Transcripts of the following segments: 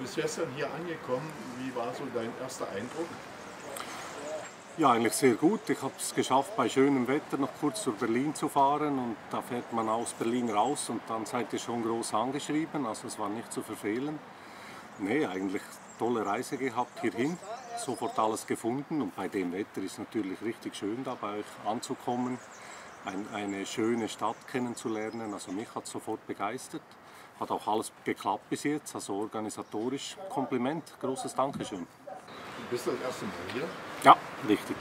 bist gestern hier angekommen. Wie war so dein erster Eindruck? Ja, eigentlich sehr gut. Ich habe es geschafft, bei schönem Wetter noch kurz durch Berlin zu fahren. Und da fährt man aus Berlin raus und dann seid ihr schon groß angeschrieben. Also es war nicht zu verfehlen. Nee, eigentlich tolle Reise gehabt hierhin. Sofort alles gefunden. Und bei dem Wetter ist es natürlich richtig schön, da bei euch anzukommen. Eine schöne Stadt kennenzulernen. Also mich hat es sofort begeistert. Hat auch alles geklappt bis jetzt. Also organisatorisch Kompliment. Großes Dankeschön. Du bist das erste Mal hier. Ja, richtig.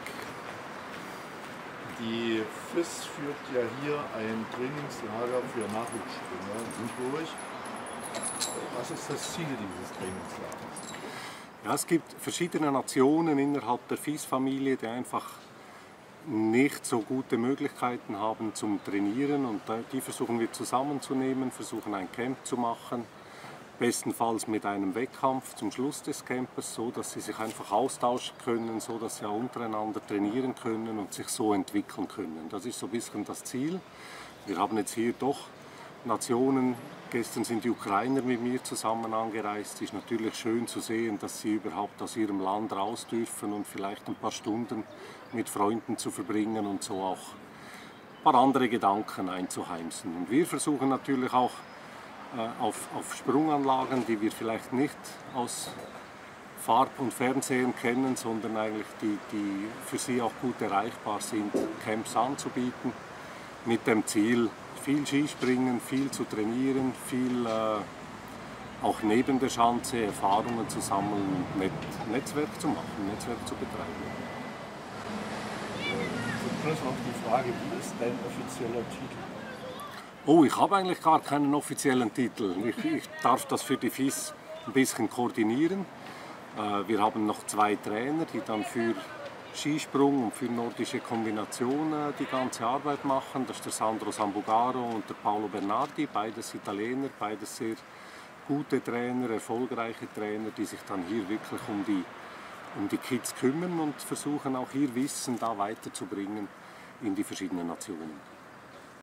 Die FIS führt ja hier ein Trainingslager für Nachwuchsspringer durch. Was ist das Ziel dieses Trainingslagers? Ja, es gibt verschiedene Nationen innerhalb der FIS-Familie, die einfach nicht so gute Möglichkeiten haben zum Trainieren. Und die versuchen wir zusammenzunehmen, versuchen ein Camp zu machen. Bestenfalls mit einem Wettkampf zum Schluss des Campes, so dass sie sich einfach austauschen können, so dass sie auch untereinander trainieren können und sich so entwickeln können. Das ist so ein bisschen das Ziel. Wir haben jetzt hier doch Nationen, gestern sind die Ukrainer mit mir zusammen angereist. Es ist natürlich schön zu sehen, dass sie überhaupt aus ihrem Land raus dürfen und vielleicht ein paar Stunden mit Freunden zu verbringen und so auch ein paar andere Gedanken einzuheimsen. Und wir versuchen natürlich auch auf Sprunganlagen, die wir vielleicht nicht aus Farb- und Fernsehen kennen, sondern eigentlich die für sie auch gut erreichbar sind, Camps anzubieten, mit dem Ziel, viel Skispringen, viel zu trainieren, auch neben der Schanze Erfahrungen zu sammeln und Netzwerk zu machen, Netzwerk zu betreiben. Zum Schluss noch die Frage, wie ist dein offizieller Titel? Oh, ich habe eigentlich gar keinen offiziellen Titel. Ich darf das für die FIS ein bisschen koordinieren. Wir haben noch 2 Trainer, die dann für Skisprung und für nordische Kombinationen die ganze Arbeit machen. Das ist der Sandro Sambugaro und der Paolo Bernardi, beides Italiener, beides sehr gute Trainer, erfolgreiche Trainer, die sich dann hier wirklich um die Kids kümmern und versuchen auch hier Wissen da weiterzubringen in die verschiedenen Nationen.